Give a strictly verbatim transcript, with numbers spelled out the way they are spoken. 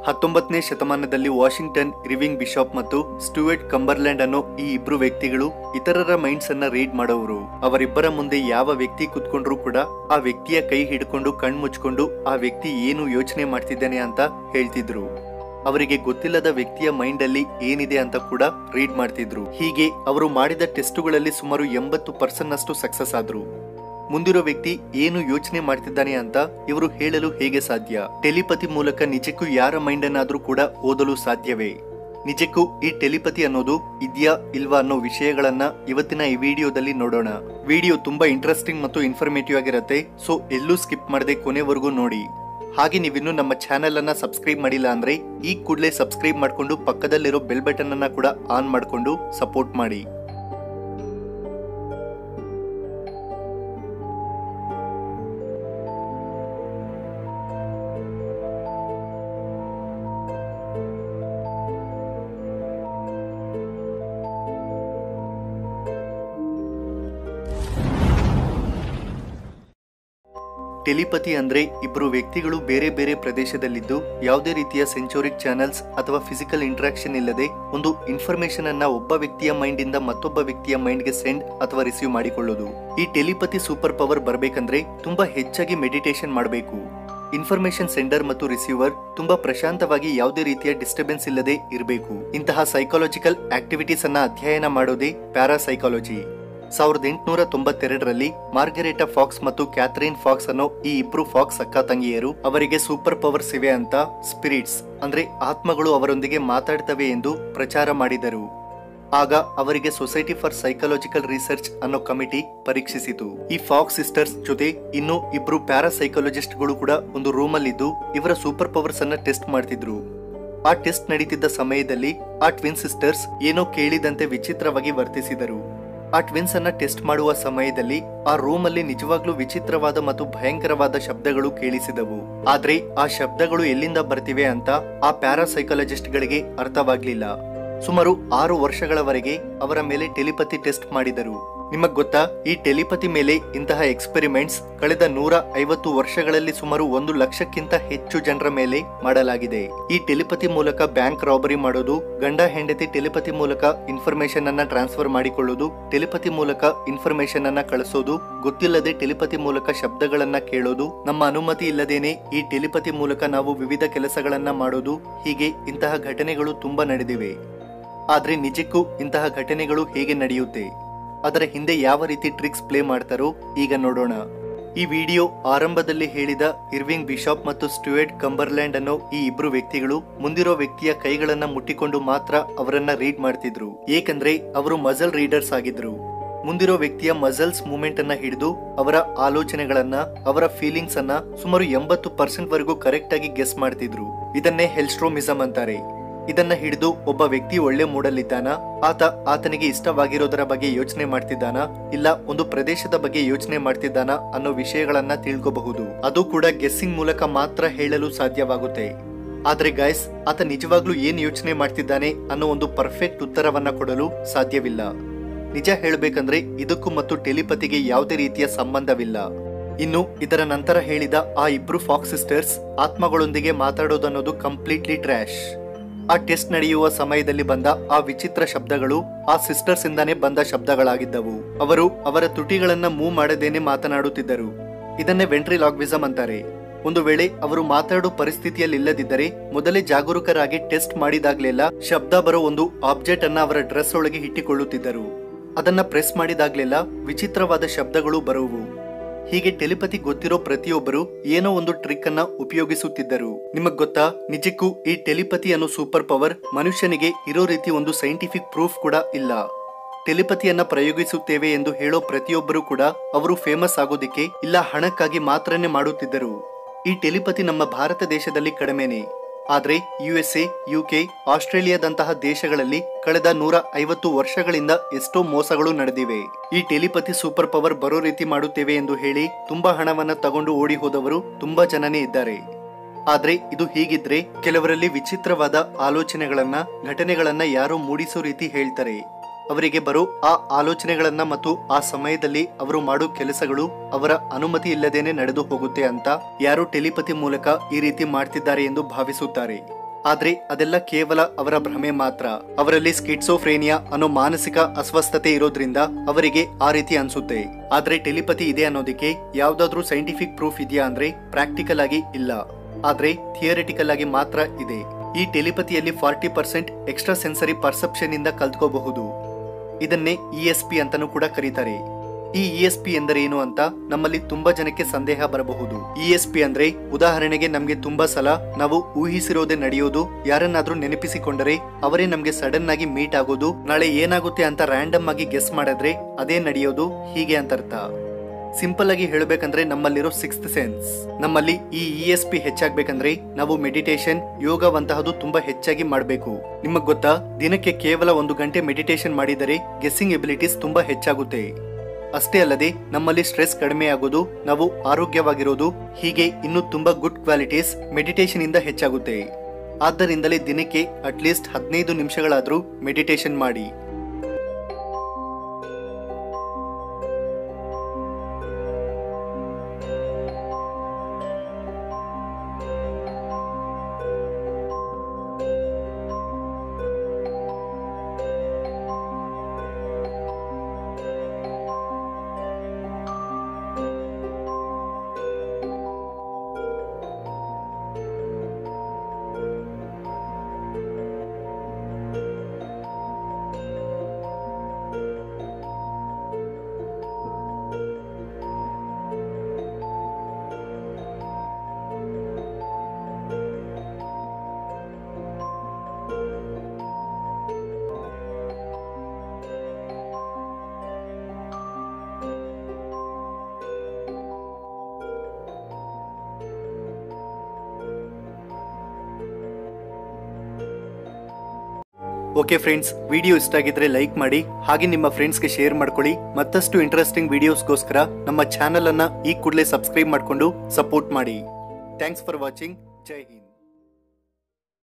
ಹತ್ತೊಂಬತ್ತನೇ ಶತಮಾನದಲ್ಲಿ Washington Irving Bishop ಮತ್ತು ಸ್ಟುವರ್ಟ್ ಕಂಬರ್ಲ್ಯಾಂಡ್ ಅನ್ನೋ ಈ ಇಬ್ರು ವ್ಯಕ್ತಿಗಳು ಇತರರ ಮೈಂಡ್ಸ್ ಅನ್ನ ರೀಡ್ ಮಾಡೋರು. ಅವರಿಬ್ಬರ ಮುಂದೆ ಯಾವ ವ್ಯಕ್ತಿ ಕುತ್ಕೊಂಡ್ರು ಕೂಡ ಆ ವ್ಯಕ್ತಿಯ ಕೈ ಹಿಡ್ಕೊಂಡು ಕಣ್ ಮುಚ್ಕೊಂಡು ಆ ವ್ಯಕ್ತಿ ಏನು ಯೋಚನೆ ಮಾಡ್ತಿದ್ದಾನೆ ಅಂತ ಹೇಳ್ತಿದ್ರು. ಅವರಿಗೆ ಗೊತ್ತಿಲ್ಲದ ವ್ಯಕ್ತಿಯ ಮೈಂಡ್ ಅಲ್ಲಿ ಏನಿದೆ ಅಂತ ಕೂಡ ರೀಡ್ ಮಾಡ್ತಿದ್ರು. ಹೀಗೆ ಅವರು ಮಾಡಿದ ಟೆಸ್ಟುಗಳಲ್ಲಿ ಸುಮಾರು ಎಂಬತ್ತು ಪರ್ಸೆಂಟ್ ಅಷ್ಟು ಸಕ್ಸಸ್ ಆದ್ರು. ಮುಂದಿರೋ ವ್ಯಕ್ತಿ ಏನು ಯೋಚನೆ ಮಾಡ್ತಿದ್ದಾನೆ ಅಂತ ಇವರು ಹೇಳಲು ಹೇಗೆ ಸಾಧ್ಯ? ಟೆಲಿಪತಿ ಮೂಲಕ ನಿಜಕ್ಕೂ ಯಾರ ಮೈಂಡ್ ಅನ್ನಾದ್ರೂ ಕೂಡ ಓದಲು ಸಾಧ್ಯವೇ? ನಿಜಕ್ಕೂ ಈ ಟೆಲಿಪತಿ ಅನ್ನೋದು ಇದ್ಯಾ ಇಲ್ವಾ ಅನ್ನೋ ವಿಷಯಗಳನ್ನ ಇವತ್ತಿನ ಈ ವಿಡಿಯೋದಲ್ಲಿ ನೋಡೋಣ. ವಿಡಿಯೋ ತುಂಬಾ ಇಂಟ್ರೆಸ್ಟಿಂಗ್ ಮತ್ತು ಇನ್ಫಾರ್ಮೇಟಿವ್ ಆಗಿರುತ್ತೆ, ಸೊ ಎಲ್ಲೂ ಸ್ಕಿಪ್ ಮಾಡದೆ ಕೊನೆವರೆಗೂ ನೋಡಿ. ಹಾಗೆ ನೀವಿನ್ನು ನಮ್ಮ ಚಾನೆಲ್ ಅನ್ನ ಸಬ್ಸ್ಕ್ರೈಬ್ ಮಾಡಿಲ್ಲ ಅಂದ್ರೆ ಈ ಕೂಡಲೇ ಸಬ್ಸ್ಕ್ರೈಬ್ ಮಾಡ್ಕೊಂಡು ಪಕ್ಕದಲ್ಲಿರೋ ಬೆಲ್ ಬಟನ್ ಅನ್ನ ಕೂಡ ಆನ್ ಮಾಡ್ಕೊಂಡು ಸಪೋರ್ಟ್ ಮಾಡಿ. ಟೆಲಿಪತಿ ಅಂದ್ರೆ ಇಬ್ರು ವ್ಯಕ್ತಿಗಳು ಬೇರೆ ಬೇರೆ ಪ್ರದೇಶದಲ್ಲಿದ್ದು ಯಾವುದೇ ರೀತಿಯ ಸೆನ್ಸೋರಿಕ್ ಚಾನೆಲ್ಸ್ ಅಥವಾ ಫಿಸಿಕಲ್ ಇಂಟರಾಕ್ಷನ್ ಇಲ್ಲದೆ ಒಂದು ಇನ್ಫಾರ್ಮೇಶನ್ ಅನ್ನ ಒಬ್ಬ ವ್ಯಕ್ತಿಯ ಮೈಂಡ್ ಇಂದ ಮತ್ತೊಬ್ಬ ವ್ಯಕ್ತಿಯ ಮೈಂಡ್ ಗೆ ಸೆಂಡ್ ಅಥವಾ ರಿಸೀವ್ ಮಾಡಿಕೊಳ್ಳೋದು. ಈ ಟೆಲಿಪತಿ ಸೂಪರ್ ಪವರ್ ಬರಬೇಕಂದ್ರೆ ತುಂಬಾ ಹೆಚ್ಚಾಗಿ ಮೆಡಿಟೇಷನ್ ಮಾಡಬೇಕು. ಇನ್ಫಾರ್ಮೇಶನ್ ಸೆಂಡರ್ ಮತ್ತು ರಿಸೀವರ್ ತುಂಬಾ ಪ್ರಶಾಂತವಾಗಿ ಯಾವುದೇ ರೀತಿಯ ಡಿಸ್ಟರ್ಬೆನ್ಸ್ ಇಲ್ಲದೆ ಇರಬೇಕು. ಇಂತಹ ಸೈಕಾಲಜಿಕಲ್ ಆಕ್ಟಿವಿಟೀಸ್ ಅನ್ನ ಅಧ್ಯಯನ ಮಾಡೋದೇ ಪ್ಯಾರಾಸೈಕಾಲಜಿ. ಸಾವಿರದ ಎಂಟುನೂರ ತೊಂಬತ್ತೆರಡರಲ್ಲಿ ಮಾರ್ಗರೇಟಾ ಫಾಕ್ಸ್ ಮತ್ತು ಕ್ಯಾಥರಿನ್ ಫಾಕ್ಸ್ ಅನ್ನೋ ಈ ಇಬ್ರು ಫಾಕ್ಸ್ ಅಕ್ಕ ತಂಗಿಯರು ಅವರಿಗೆ ಸೂಪರ್ ಪವರ್ಸ್ ಇವೆ ಅಂತ ಸ್ಪಿರಿಟ್ಸ್ ಅಂದ್ರೆ ಆತ್ಮಗಳು ಅವರೊಂದಿಗೆ ಮಾತಾಡ್ತವೆ ಎಂದು ಪ್ರಚಾರ ಮಾಡಿದರು. ಆಗ ಅವರಿಗೆ ಸೊಸೈಟಿ ಫಾರ್ ಸೈಕಾಲಜಿಕಲ್ ರಿಸರ್ಚ್ ಅನ್ನೋ ಕಮಿಟಿ ಪರೀಕ್ಷಿಸಿತು. ಈ ಫಾಕ್ಸ್ ಸಿಸ್ಟರ್ಸ್ ಜೊತೆ ಇನ್ನು ಇಬ್ರು ಪ್ಯಾರಾಸೈಕಾಲಜಿಸ್ಟ್ ಗಳು ಕೂಡ ಒಂದು ರೂಮ್ ಅಲ್ಲಿದ್ದು ಇವರ ಸೂಪರ್ ಪವರ್ಸ್ ಅನ್ನ ಟೆಸ್ಟ್ ಮಾಡ್ತಿದ್ರು. ಆ ಟೆಸ್ಟ್ ನಡೀತಿದ್ದ ಸಮಯದಲ್ಲಿ ಆ ಟ್ವಿನ್ ಸಿಸ್ಟರ್ಸ್ ಏನೋ ಕೇಳಿದಂತೆ ವಿಚಿತ್ರವಾಗಿ ವರ್ತಿಸಿದರು. ಆ ಟ್ವಿನ್ಸ್ ಅನ್ನ ಟೆಸ್ಟ್ ಮಾಡುವ ಸಮಯದಲ್ಲಿ ಆ ರೂಮ್ ಅಲ್ಲಿ ನಿಜವಾಗ್ಲೂ ವಿಚಿತ್ರವಾದ ಮತ್ತು ಭಯಂಕರವಾದ ಶಬ್ದಗಳು ಕೇಳಿಸಿದವು. ಆದ್ರೆ ಆ ಶಬ್ದಗಳು ಎಲ್ಲಿಂದ ಬರ್ತಿವೆ ಅಂತ ಆ ಪ್ಯಾರಾಸೈಕಾಲಜಿಸ್ಟ್ ಗಳಿಗೆ ಅರ್ಥವಾಗ್ಲಿಲ್ಲ. ಸುಮಾರು ಆರು ವರ್ಷಗಳವರೆಗೆ ಅವರ ಮೇಲೆ ಟೆಲಿಪತಿ ಟೆಸ್ಟ್ ಮಾಡಿದರು. ನಿಮಗ್ ಗೊತ್ತಾ, ಈ ಟೆಲಿಪತಿ ಮೇಲೆ ಇಂತಹ ಎಕ್ಸ್ಪೆರಿಮೆಂಟ್ಸ್ ಕಳೆದ ನೂರ ಐವತ್ತು ವರ್ಷಗಳಲ್ಲಿ ಸುಮಾರು ಒಂದು ಲಕ್ಷಕ್ಕಿಂತ ಹೆಚ್ಚು ಜನರ ಮೇಲೆ ಮಾಡಲಾಗಿದೆ. ಈ ಟೆಲಿಪತಿ ಮೂಲಕ ಬ್ಯಾಂಕ್ ರಾಬರಿ ಮಾಡೋದು, ಗಂಡ ಹೆಂಡತಿ ಟೆಲಿಪತಿ ಮೂಲಕ ಇನ್ಫಾರ್ಮೇಶನ್ ಅನ್ನ ಟ್ರಾನ್ಸ್ಫರ್ ಮಾಡಿಕೊಳ್ಳೋದು, ಟೆಲಿಪತಿ ಮೂಲಕ ಇನ್ಫಾರ್ಮೇಶನ್ ಅನ್ನ ಕಳಿಸೋದು, ಗೊತ್ತಿಲ್ಲದೆ ಟೆಲಿಪತಿ ಮೂಲಕ ಶಬ್ದಗಳನ್ನ ಕೇಳೋದು, ನಮ್ಮ ಅನುಮತಿ ಇಲ್ಲದೇನೆ ಈ ಟೆಲಿಪತಿ ಮೂಲಕ ನಾವು ವಿವಿಧ ಕೆಲಸಗಳನ್ನ ಮಾಡೋದು, ಹೀಗೆ ಇಂತಹ ಘಟನೆಗಳು ತುಂಬಾ ನಡೆದಿವೆ. ಆದ್ರೆ ನಿಜಕ್ಕೂ ಇಂತಹ ಘಟನೆಗಳು ಹೇಗೆ ನಡೆಯುತ್ತೆ, ಅದರ ಹಿಂದೆ ಯಾವ ರೀತಿ ಟ್ರಿಕ್ಸ್ ಪ್ಲೇ ಮಾಡ್ತಾರೋ ಈಗ ನೋಡೋಣ. ಈ ವಿಡಿಯೋ ಆರಂಭದಲ್ಲಿ ಹೇಳಿದ ಇರ್ವಿಂಗ್ ಬಿಷಪ್ ಮತ್ತು ಸ್ಟುವರ್ಟ್ ಕಂಬರ್ಲ್ಯಾಂಡ್ ಅನ್ನೋ ಈ ಇಬ್ರು ವ್ಯಕ್ತಿಗಳು ಮುಂದಿರೋ ವ್ಯಕ್ತಿಯ ಕೈಗಳನ್ನ ಮುಟ್ಟಿಕೊಂಡು ಮಾತ್ರ ಅವರನ್ನ ರೀಡ್ ಮಾಡ್ತಿದ್ರು. ಏಕೆಂದ್ರೆ ಅವರು ಮಜಲ್ ರೀಡರ್ಸ್ ಆಗಿದ್ರು. ಮುಂದಿರೋ ವ್ಯಕ್ತಿಯ ಮಜಲ್ಸ್ ಮೂವ್ಮೆಂಟ್ ಅನ್ನ ಹಿಡಿದು ಅವರ ಆಲೋಚನೆಗಳನ್ನ, ಅವರ ಫೀಲಿಂಗ್ಸ್ ಅನ್ನ ಸುಮಾರು ಎಂಬತ್ತು ಪರ್ಸೆಂಟ್ ವರೆಗೂ ಕರೆಕ್ಟ್ ಆಗಿ ಗೆಸ್ ಮಾಡ್ತಿದ್ರು. ಇದನ್ನೇ ಹೆಲ್ಸ್ಟ್ರೋಮಿಸಮ್ ಅಂತಾರೆ. ಇದನ್ನ ಹಿಡಿದು ಒಬ್ಬ ವ್ಯಕ್ತಿ ಒಳ್ಳೆ ಮೂಡಲ್ಲಿದ್ದಾನ, ಆತ ಆತನಿಗೆ ಇಷ್ಟವಾಗಿರೋದರ ಬಗ್ಗೆ ಯೋಚನೆ ಮಾಡ್ತಿದ್ದಾನ, ಇಲ್ಲ ಒಂದು ಪ್ರದೇಶದ ಬಗ್ಗೆ ಯೋಚನೆ ಮಾಡ್ತಿದ್ದಾನ ಅನ್ನೋ ವಿಷಯಗಳನ್ನ ತಿಳ್ಕೋಬಹುದು. ಅದು ಕೂಡ ಗೆಸ್ಸಿಂಗ್ ಮೂಲಕ ಮಾತ್ರ ಹೇಳಲು ಸಾಧ್ಯವಾಗುತ್ತೆ. ಆದ್ರೆ ಗೈಸ್, ಆತ ನಿಜವಾಗ್ಲೂ ಏನ್ ಯೋಚನೆ ಮಾಡ್ತಿದ್ದಾನೆ ಅನ್ನೋ ಒಂದು ಪರ್ಫೆಕ್ಟ್ ಉತ್ತರವನ್ನ ಕೊಡಲು ಸಾಧ್ಯವಿಲ್ಲ. ನಿಜ ಹೇಳ್ಬೇಕಂದ್ರೆ ಇದಕ್ಕೂ ಮತ್ತು ಟೆಲಿಪತಿಗೆ ಯಾವುದೇ ರೀತಿಯ ಸಂಬಂಧವಿಲ್ಲ. ಇನ್ನು ಇದರ ನಂತರ ಹೇಳಿದ ಆ ಇಬ್ರು ಫಾಕ್ಸ್ ಸಿಸ್ಟರ್ಸ್ ಆತ್ಮಗಳೊಂದಿಗೆ ಮಾತಾಡೋದನ್ನೋದು ಕಂಪ್ಲೀಟ್ಲಿ ಟ್ರ್ಯಾಶ್. ಆ ಟೆಸ್ಟ್ ನಡೆಯುವ ಸಮಯದಲ್ಲಿ ಬಂದ ಆ ವಿಚಿತ್ರ ಶಬ್ದಗಳು ಆ ಸಿಸ್ಟರ್ಸ್ ಇಂದಾನೆ ಬಂದ ಶಬ್ದಗಳಾಗಿದ್ದವು. ಅವರು ಅವರ ತುಟಿಗಳನ್ನ ಮೂವ್ ಮಾಡದೇನೆ ಮಾತನಾಡುತ್ತಿದ್ದರು. ಇದನ್ನೇ ವೆಂಟ್ರಿಲಾಗ್ವಿಸಮ್ ಅಂತಾರೆ. ಒಂದು ವೇಳೆ ಅವರು ಮಾತಾಡೋ ಪರಿಸ್ಥಿತಿಯಲ್ಲಿ ಇಲ್ಲದಿದ್ದರೆ ಮೊದಲೇ ಜಾಗರೂಕರಾಗಿ ಟೆಸ್ಟ್ ಮಾಡಿದಾಗ್ಲೆಲ್ಲ ಶಬ್ದ ಬರೋ ಒಂದು ಆಬ್ಜೆಕ್ಟ್ ಅನ್ನ ಅವರ ಡ್ರೆಸ್ ಒಳಗೆ ಇಟ್ಟಿಕೊಳ್ಳುತ್ತಿದ್ದರು. ಅದನ್ನ ಪ್ರೆಸ್ ಮಾಡಿದಾಗ್ಲೆಲ್ಲ ವಿಚಿತ್ರವಾದ ಶಬ್ದಗಳು ಬರುವು. ಹೀಗೆ ಟೆಲಿಪತಿ ಗೊತ್ತಿರೋ ಪ್ರತಿಯೊಬ್ಬರು ಏನೋ ಒಂದು ಟ್ರಿಕ್ ಅನ್ನ ಉಪಯೋಗಿಸುತ್ತಿದ್ದರು. ನಿಮಗ್ ಗೊತ್ತಾ, ನಿಜಕ್ಕೂ ಈ ಟೆಲಿಪತಿ ಅನ್ನೋ ಸೂಪರ್ ಪವರ್ ಮನುಷ್ಯನಿಗೆ ಇರೋ ರೀತಿ ಒಂದು ಸೈಂಟಿಫಿಕ್ ಪ್ರೂಫ್ ಕೂಡ ಇಲ್ಲ. ಟೆಲಿಪತಿಯನ್ನ ಪ್ರಯೋಗಿಸುತ್ತೇವೆ ಎಂದು ಹೇಳೋ ಪ್ರತಿಯೊಬ್ಬರು ಕೂಡ ಅವರು ಫೇಮಸ್ ಆಗೋದಿಕ್ಕೆ ಇಲ್ಲ ಹಣಕ್ಕಾಗಿ ಮಾತ್ರನೇ ಮಾಡುತ್ತಿದ್ದರು. ಈ ಟೆಲಿಪತಿ ನಮ್ಮ ಭಾರತ ದೇಶದಲ್ಲಿ ಕಡಿಮೆನೆ. ಆದ್ರೆ ಯು ಎಸ್ ಎ, ಯುಕೆ, ಆಸ್ಟ್ರೇಲಿಯಾದಂತಹ ದೇಶಗಳಲ್ಲಿ ಕಳೆದ ನೂರ ಐವತ್ತು ವರ್ಷಗಳಿಂದ ಎಷ್ಟೋ ಮೋಸಗಳು ನಡೆದಿವೆ. ಈ ಟೆಲಿಪತಿ ಸೂಪರ್ ಪವರ್ ಬರೋ ರೀತಿ ಮಾಡುತ್ತೇವೆ ಎಂದು ಹೇಳಿ ತುಂಬಾ ಹಣವನ್ನ ತಗೊಂಡು ಓಡಿ ಹೋದವರು ತುಂಬಾ ಜನನೇ ಇದ್ದಾರೆ. ಆದ್ರೆ ಇದು ಹೀಗಿದ್ರೆ ಕೆಲವರಲ್ಲಿ ವಿಚಿತ್ರವಾದ ಆಲೋಚನೆಗಳನ್ನ, ಘಟನೆಗಳನ್ನ ಯಾರೋ ಮೂಡಿಸೋ ರೀತಿ ಹೇಳ್ತಾರೆ. ಅವರಿಗೆ ಬರೋ ಆ ಆಲೋಚನೆಗಳನ್ನ ಮತ್ತು ಆ ಸಮಯದಲ್ಲಿ ಅವರು ಮಾಡೋ ಕೆಲಸಗಳು ಅವರ ಅನುಮತಿ ಇಲ್ಲದೇನೆ ನಡೆದು ಹೋಗುತ್ತೆ ಅಂತ ಯಾರು ಟೆಲಿಪತಿ ಮೂಲಕ ಈ ರೀತಿ ಮಾಡ್ತಿದ್ದಾರೆ ಎಂದು ಭಾವಿಸುತ್ತಾರೆ. ಆದ್ರೆ ಅದೆಲ್ಲ ಕೇವಲ ಅವರ ಭ್ರಮೆ ಮಾತ್ರ. ಅವರಲ್ಲಿ ಸ್ಕಿಟ್ಸೋಫ್ರೇನಿಯಾ ಅನ್ನೋ ಮಾನಸಿಕ ಅಸ್ವಸ್ಥತೆ ಇರೋದ್ರಿಂದ ಅವರಿಗೆ ಆ ರೀತಿ ಅನ್ಸುತ್ತೆ. ಆದ್ರೆ ಟೆಲಿಪತಿ ಇದೆ ಅನ್ನೋದಕ್ಕೆ ಯಾವ್ದಾದ್ರೂ ಸೈಂಟಿಫಿಕ್ ಪ್ರೂಫ್ ಇದೆಯಾ ಅಂದ್ರೆ ಪ್ರಾಕ್ಟಿಕಲ್ ಆಗಿ ಇಲ್ಲ, ಆದ್ರೆ ಥಿಯರಿಟಿಕಲ್ ಆಗಿ ಮಾತ್ರ ಇದೆ. ಈ ಟೆಲಿಪತಿಯಲ್ಲಿ forty percent extra sensory perception ಇಂದ ಕಲ್ತ್ಕೋಬಹುದು. ಇದನ್ನೇ ಇ ಎಸ್ ಪಿ ಅಂತಾನೂ ಕೂಡ ಕರೀತಾರೆ. ಈ ಇ ಎಸ್ ಪಿ ಎಂದರೆ ಏನು ಅಂತ ನಮ್ಮಲ್ಲಿ ತುಂಬಾ ಜನಕ್ಕೆ ಸಂದೇಹ ಬರಬಹುದು. ಇ ಎಸ್ ಪಿ ಅಂದ್ರೆ ಉದಾಹರಣೆಗೆ ನಮ್ಗೆ ತುಂಬಾ ಸಲ ನಾವು ಊಹಿಸಿರೋದೇ ನಡೆಯೋದು, ಯಾರನ್ನಾದ್ರೂ ನೆನಪಿಸಿಕೊಂಡರೆ ಅವರೇ ನಮ್ಗೆ ಸಡನ್ ಆಗಿ ಮೀಟ್ ಆಗೋದು, ನಾಳೆ ಏನಾಗುತ್ತೆ ಅಂತ ರ್ಯಾಂಡಮ್ ಆಗಿ ಗೆಸ್ ಮಾಡಿದ್ರೆ ಅದೇ ನಡೆಯೋದು, ಹೀಗೆ ಅಂತ ಅರ್ಥ. ಸಿಂಪಲ್ ಆಗಿ ಹೇಳಬೇಕಂದ್ರೆ ನಮ್ಮಲ್ಲಿರೋ ಸಿಕ್ಸ್ತ್ ಸೆನ್ಸ್. ನಮ್ಮಲ್ಲಿ ಈ ಇ ಎಸ್ ಪಿ ಹೆಚ್ಚಾಗ್ಬೇಕಂದ್ರೆ ನಾವು ಮೆಡಿಟೇಷನ್, ಯೋಗವಂತಹದ್ದು ತುಂಬಾ ಹೆಚ್ಚಾಗಿ ಮಾಡಬೇಕು. ನಿಮಗ್ ಗೊತ್ತಾ, ದಿನಕ್ಕೆ ಕೇವಲ ಒಂದು ಗಂಟೆ ಮೆಡಿಟೇಷನ್ ಮಾಡಿದರೆ ಗೆಸ್ಸಿಂಗ್ ಎಬಿಲಿಟೀಸ್ ತುಂಬಾ ಹೆಚ್ಚಾಗುತ್ತೆ. ಅಷ್ಟೇ ಅಲ್ಲದೆ ನಮ್ಮಲ್ಲಿ ಸ್ಟ್ರೆಸ್ ಕಡಿಮೆ ಆಗೋದು, ನಾವು ಆರೋಗ್ಯವಾಗಿರೋದು, ಹೀಗೆ ಇನ್ನೂ ತುಂಬಾ ಗುಡ್ ಕ್ವಾಲಿಟೀಸ್ ಮೆಡಿಟೇಷನ್ ಇಂದ ಹೆಚ್ಚಾಗುತ್ತೆ. ಆದ್ದರಿಂದಲೇ ದಿನಕ್ಕೆ ಅಟ್ಲೀಸ್ಟ್ ಹದಿನೈದು ನಿಮಿಷಗಳಾದ್ರೂ ಮೆಡಿಟೇಷನ್ ಮಾಡಿ. ಓಕೆ ಫ್ರೆಂಡ್ಸ್, ವಿಡಿಯೋ ಇಷ್ಟ ಆಗಿದ್ರೆ ಲೈಕ್ ಮಾಡಿ, ಹಾಗೆ ನಿಮ್ಮ ಫ್ರೆಂಡ್ಸ್ಗೆ ಶೇರ್ ಮಾಡ್ಕೊಳ್ಳಿ. ಮತ್ತಷ್ಟು ಇಂಟ್ರೆಸ್ಟಿಂಗ್ ವಿಡಿಯೋಸ್ಗೋಸ್ಕರ ನಮ್ಮ ಚಾನೆಲ್ ಅನ್ನ ಈ ಕೂಡಲೇ ಸಬ್ಸ್ಕ್ರೈಬ್ ಮಾಡಿಕೊಂಡು ಸಪೋರ್ಟ್ ಮಾಡಿ. Thanks for watching. ಜೈ ಹಿಂದ್.